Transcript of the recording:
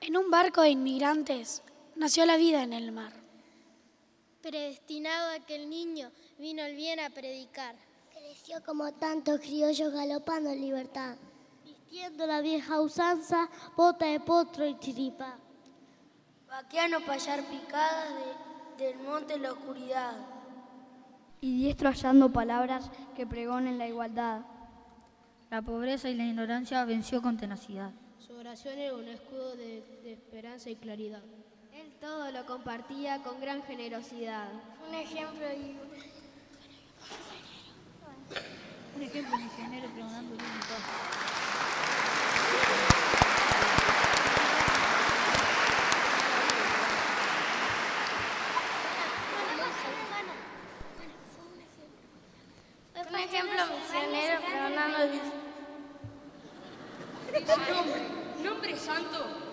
En un barco de inmigrantes nació la vida en el mar. Predestinado a que el niño vino el bien a predicar. Creció como tantos criollos galopando en libertad, vistiendo la vieja usanza, bota de potro y chiripa. Vaqueano payar picadas del monte en la oscuridad. Y diestro hallando palabras que pregonen la igualdad. La pobreza y la ignorancia venció con tenacidad. Su oración era un escudo de esperanza y claridad. Él todo lo compartía con gran generosidad. Un ejemplo misionero pregonando luz y paz. Un ejemplo misionero pregonando luz. Su nombre santo